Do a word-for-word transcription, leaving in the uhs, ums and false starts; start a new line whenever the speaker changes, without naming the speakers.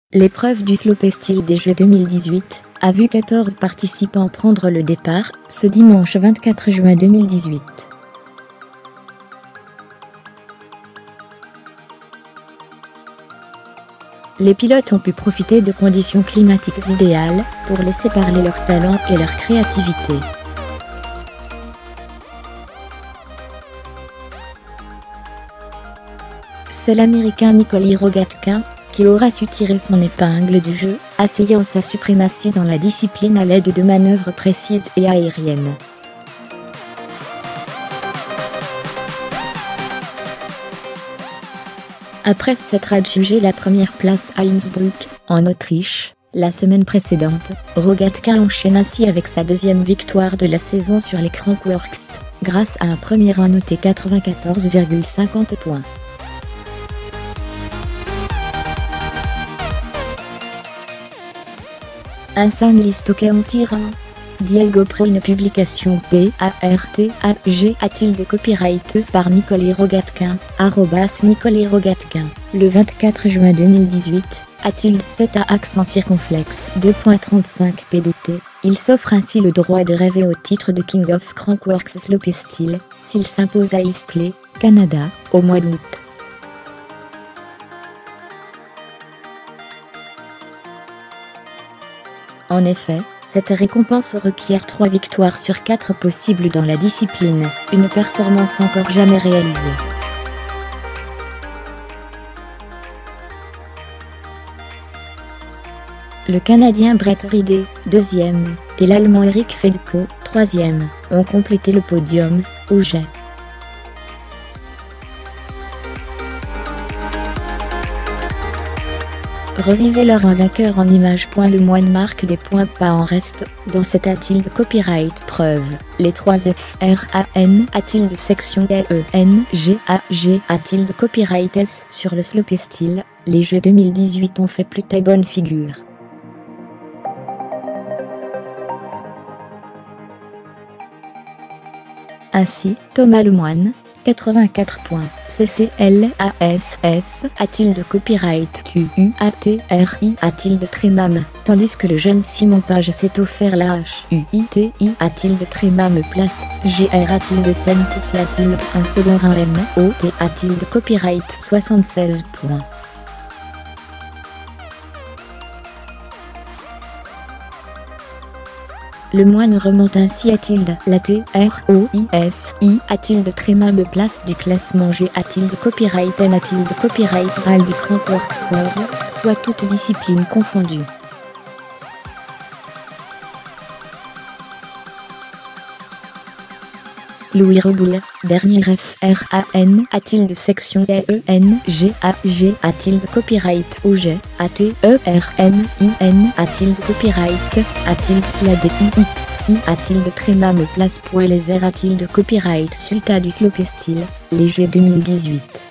L'épreuve du slopestyle des Jeux deux mille dix-huit a vu quatorze participants prendre le départ, ce dimanche vingt-quatre juin deux mille dix-huit. Les pilotes ont pu profiter de conditions climatiques idéales pour laisser parler leur talent et leur créativité. C'est l'Américain Nikolai Rogatkin qui aura su tirer son épingle du jeu, asseyant sa suprématie dans la discipline à l'aide de manœuvres précises et aériennes. Après s'être adjugé la première place à Innsbruck, en Autriche, la semaine précédente, Rogatkin enchaîne ainsi avec sa deuxième victoire de la saison sur les Crankworx, grâce à un premier run noté quatre-vingt-quatorze virgule cinquante points. Hassan Listoke en tire un. Diego Pro, une publication P A R T A G A-t-il copyright par Nikolai Rogatkin, arrobas Nikolai Rogatkin, le vingt-quatre juin deux mille dix-huit, a-t-il sept à accent circonflexe deux virgule trente-cinq P D T, il s'offre ainsi le droit de rêver au titre de King of Crankworx Slopestyle, s'il s'impose à East Leigh, Canada, au mois d'août. En effet, cette récompense requiert trois victoires sur quatre possibles dans la discipline, une performance encore jamais réalisée. Le Canadien Brett Reed, deuxième, et l'Allemand Eric Fedko, troisième, ont complété le podium, au jet. Revivez leur un vainqueur en images. Le moine marque des points, pas en reste, dans cette a-t-il de copyright preuve. Les trois F R A N a-t-il de section E N G A G a-t-il de copyright S sur le slopestyle, les Jeux deux mille dix-huit ont fait plutôt bonne figure. Ainsi, Thomas Lemoine, quatre-vingt-quatre points, C C L A S S a-t-il de copyright Q U A T R I a-t-il de Trémam, tandis que le jeune Simon Page s'est offert la H U I T I a-t-il de Trémam place, G R a-t-il de Saint a-t-il un second run M O T a-t-il de copyright soixante-seize points. Le moine remonte ainsi a-t-il de la T R O I S I a-t-il de Trémam place du classement G a-t-il de copyright N a-t-il de copyright Ral du Crankworx World, soit toutes disciplines confondues. Louis Reboul, dernier F R A N a-t-il de section E N G A G a-t-il de copyright O G A T E R M I N a-t-il de copyright a-t-il la D I X I a-t-il de Trémam place. Les R a-t-il de copyright suite à du slopestyle, les Jeux deux mille dix-huit.